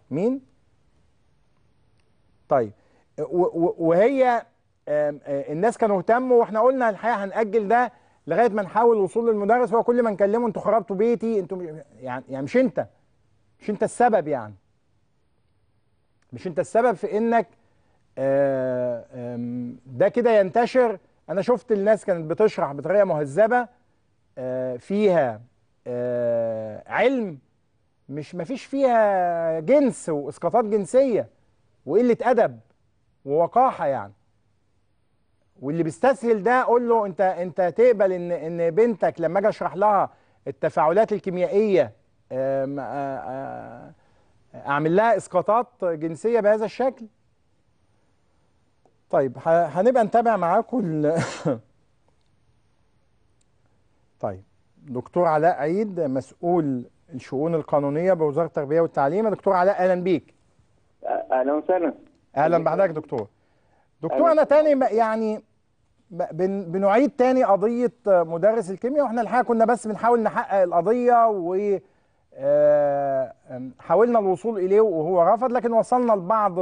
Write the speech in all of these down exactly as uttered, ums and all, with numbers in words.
مين؟ طيب. وهي الناس كانوا اهتموا، واحنا قلنا الحقيقه هنأجل ده لغايه ما نحاول الوصول للمدرس. هو كل ما نكلمه انتوا خربتوا بيتي، انتوا يعني يعني مش انت مش انت السبب، يعني مش انت السبب في انك ده كده ينتشر. انا شفت الناس كانت بتشرح بطريقه مهذبه فيها علم، مش مفيش فيها جنس واسقاطات جنسيه وقله ادب ووقاحه يعني. واللي بيستسهل ده اقول له انت انت تقبل ان ان بنتك لما اجي اشرح لها التفاعلات الكيميائيه اعمل لها اسقاطات جنسيه بهذا الشكل؟ طيب هنبقى نتابع معاكم. طيب، دكتور علاء عيد، مسؤول الشؤون القانونيه بوزاره التربيه والتعليم. يا دكتور علاء، اهلا بيك. اهلا وسهلا. اهلا بحضرتك دكتور. دكتور، انا تاني يعني بن بنعيد تاني قضيه مدرس الكيمياء، واحنا الحقيقه كنا بس بنحاول نحقق القضيه و حاولنا الوصول اليه وهو رفض، لكن وصلنا لبعض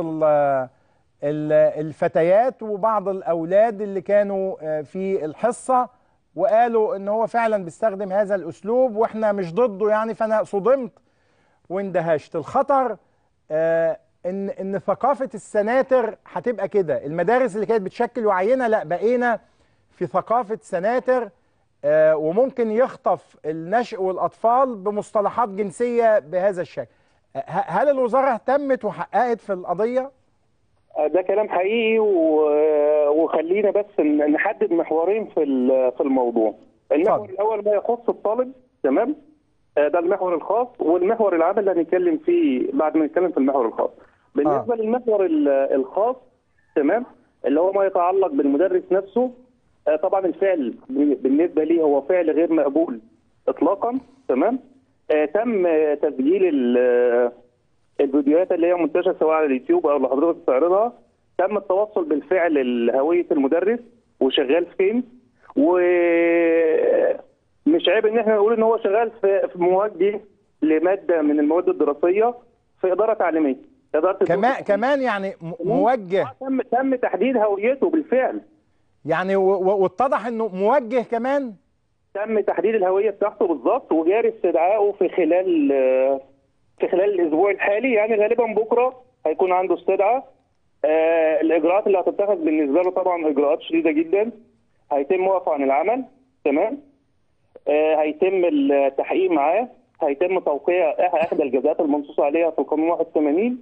الفتيات وبعض الاولاد اللي كانوا في الحصه وقالوا ان هو فعلا بيستخدم هذا الاسلوب، واحنا مش ضده يعني. فانا صدمت واندهشت. الخطر آه ان ان ثقافه السناتر هتبقى كده. المدارس اللي كانت بتشكل وعينا، لا، بقينا في ثقافه سناتر، آه وممكن يخطف النشء والاطفال بمصطلحات جنسيه بهذا الشكل. آه هل الوزاره اهتمت وحققت في القضيه؟ ده كلام حقيقي، وخلينا بس نحدد محورين في في الموضوع. المحور الاول ما يخص الطالب، تمام؟ ده المحور الخاص، والمحور العام اللي هنتكلم فيه بعد ما نتكلم في المحور الخاص. بالنسبه آه. للمحور الخاص، تمام، اللي هو ما يتعلق بالمدرس نفسه، طبعا الفعل بالنسبه لي هو فعل غير مقبول اطلاقا، تمام. آه تم تسجيل الفيديوهات اللي هي منتشره سواء على اليوتيوب او اللي حضرتك بتعرضها. تم التوصل بالفعل لهويه المدرس وشغال فين، ومش عيب ان احنا نقول ان هو شغال في موجه لماده من المواد الدراسيه في اداره تعليميه. اداره كمان كمان يعني موجه. تم تم تحديد هويته بالفعل يعني، واتضح انه موجه كمان. تم تحديد الهويه بتاعته بالظبط، وجاري استدعائه في خلال في خلال الاسبوع الحالي، يعني غالبا بكره هيكون عنده استدعاء. آه الاجراءات اللي هتتخذ بالنسبه له طبعا اجراءات شديده جدا. هيتم وقفه عن العمل، تمام. آه هيتم التحقيق معاه، هيتم توقيع احدى الجزاءات المنصوص عليها في القانون واحد وثمانين،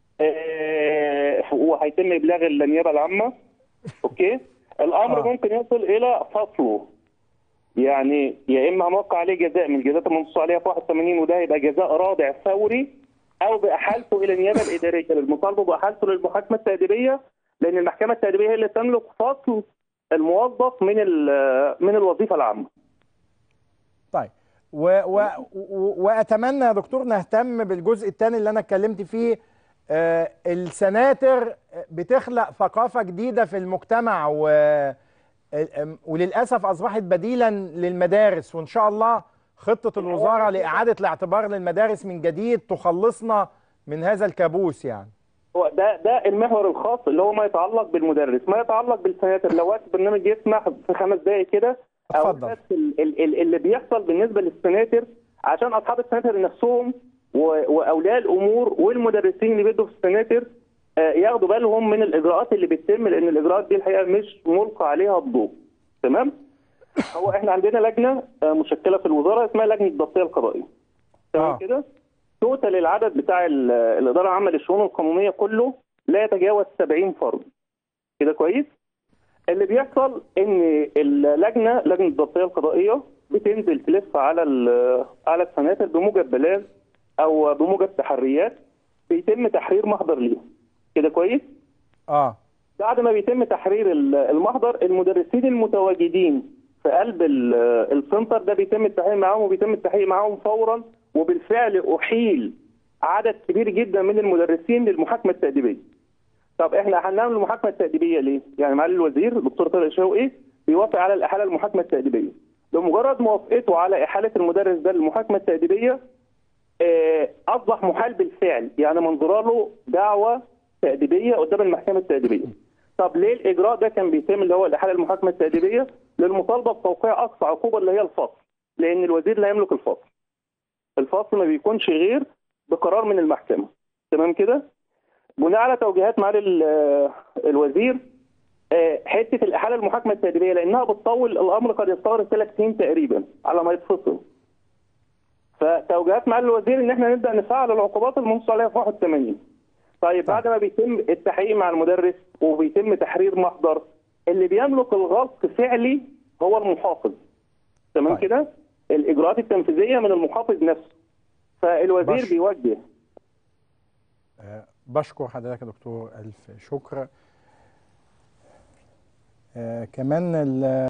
آه وهيتم ابلاغ النيابه العامه. اوكي. الامر آه. ممكن يصل الى فصله، يعني يا اما هنوقع عليه جزاء من الجزاءات المنصوص عليها في واحد وثمانين، وده هيبقى جزاء رادع فوري، او باحالته الى النيابه الاداريه للمطالبه باحالته للمحاكمه التاديبيه، لان المحكمه التاديبيه هي اللي تملك فصل الموظف من من الوظيفه العامه. طيب، و و واتمنى يا دكتور نهتم بالجزء الثاني اللي انا اتكلمت فيه. آه السناتر بتخلق ثقافه جديده في المجتمع، و وللأسف أصبحت بديلا للمدارس، وإن شاء الله خطة الوزارة لإعادة الاعتبار للمدارس من جديد تخلصنا من هذا الكابوس يعني. هو ده ده المحور الخاص اللي هو ما يتعلق بالمدرس. ما يتعلق بالسناتر، لو وقت البرنامج يسمح في خمس دقائق كده اتفضل. اللي بيحصل بالنسبة للسناتر، عشان أصحاب السناتر نفسهم وأولياء الأمور والمدرسين اللي بيدوا في السناتر ياخدوا بالهم من الاجراءات اللي بتتم، لان الاجراءات دي الحقيقه مش ملقى عليها الضوء، تمام. هو احنا عندنا لجنه مشكله في الوزاره اسمها لجنه الضبطيه القضائيه، تمام كده. توتال العدد بتاع الاداره العامه للشؤون القانونيه كله لا يتجاوز سبعين فرد، كده كويس. اللي بيحصل ان اللجنه لجنه الضبطيه القضائيه بتنزل تلف على على السناتر بموجب بلاغ او بموجب تحريات، بيتم تحرير محضر ليهم، كده كويس؟ اه بعد ما بيتم تحرير المحضر، المدرسين المتواجدين في قلب السنتر ده بيتم التحقيق معاهم، وبيتم التحقيق معاهم فورا، وبالفعل احيل عدد كبير جدا من المدرسين للمحاكمه التاديبيه. طب احنا هنعمل المحاكمه التاديبيه ليه؟ يعني معالي الوزير الدكتور طارق شوقي بيوافق على الاحاله للمحاكمه التاديبيه. بمجرد موافقته على احاله المدرس ده للمحاكمه التاديبيه، آه، اصبح محال بالفعل، يعني منظوره له دعوه تاديبيه قدام المحكمه التاديبيه. طب ليه الاجراء ده كان بيتم اللي هو الاحاله المحاكمه التاديبيه؟ للمطالبه بتوقيع اقصى عقوبه اللي هي الفصل، لان الوزير لا يملك الفصل. الفصل ما بيكونش غير بقرار من المحكمه. تمام كده؟ بناء على توجيهات معالي الوزير، حته الاحاله المحاكمه التاديبيه لانها بتطول الامر قد يستغرق ثلاث سنين تقريبا على ما يتفصل. فتوجيهات معالي الوزير ان احنا نبدا نفعل العقوبات المنصوص عليها في واحد وثمانين. طيب بعد ما بيتم التحقيق مع المدرس وبيتم تحرير محضر، اللي بيملك الغلط فعلي هو المحافظ. تمام طيب. كده؟ الاجراءات التنفيذيه من المحافظ نفسه. فالوزير بش... بيوجه. أه بشكر حضرتك يا دكتور، الف شكر. أه كمان